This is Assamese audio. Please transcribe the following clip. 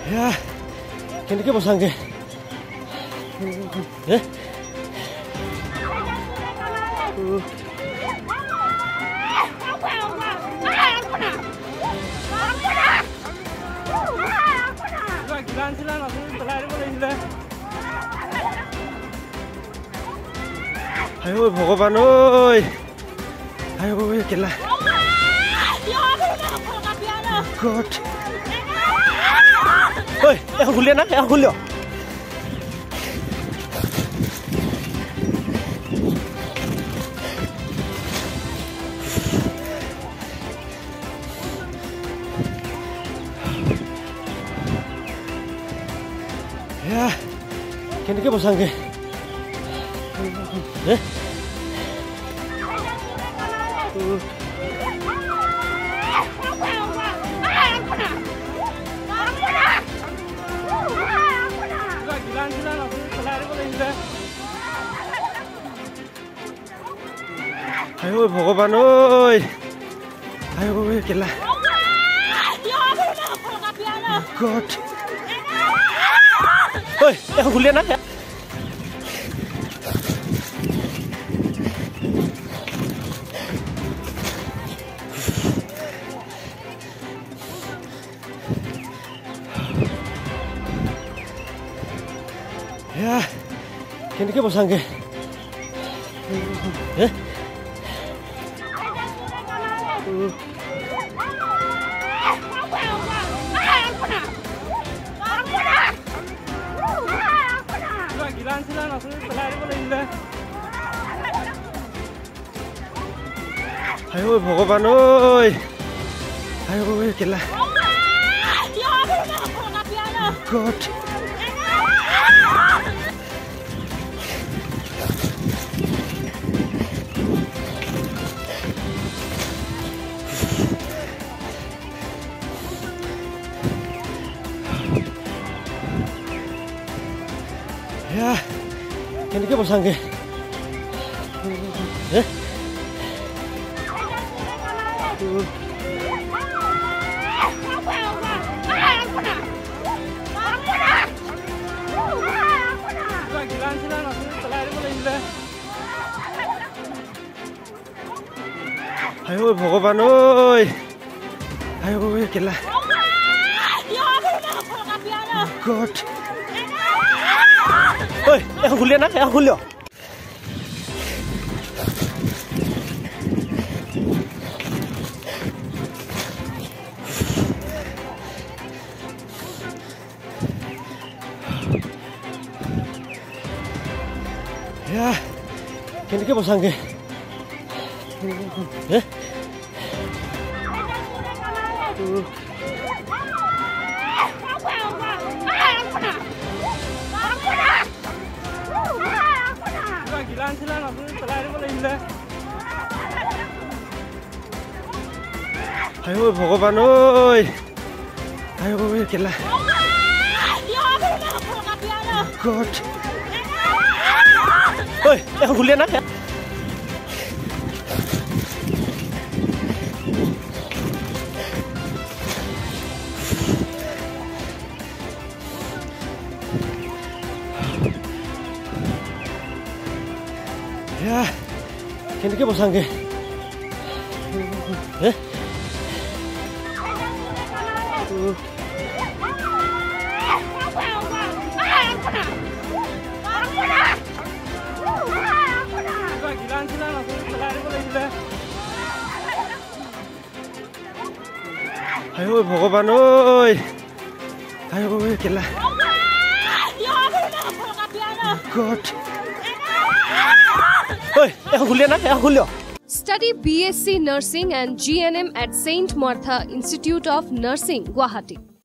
Ya, কেনেকে বসাংগে ayo ভগবান ঐ ayo কেলা God ঐ এখন খুলিয়া না এখন খুলিয়া ya কেনেকে বসাংগে ayo ভগবান ঐ ayo কেলা God ঐ এখন খুলিয়া না ya কেনেকে বসাংগে ayo ভগবান ঐ ayo কেলা God ya কেনেকে বসাংগে ayo ভগবান ঐ ayo কেলা God ঐ এখন খুলিয়া না এখন খুলিয়া ya কেনেকে বসাংগে ayo ভগবান ঐ ayo কেলা God ঐ এখন খুলিয়া না ya কেনেকে বসাংগে ayo ভগবান ঐ ayo কেলা God ঐ এখন খুলিয়া না এখন খুলিয়া Study BSc Nursing and GNM at Saint Martha Institute of Nursing, Guwahati.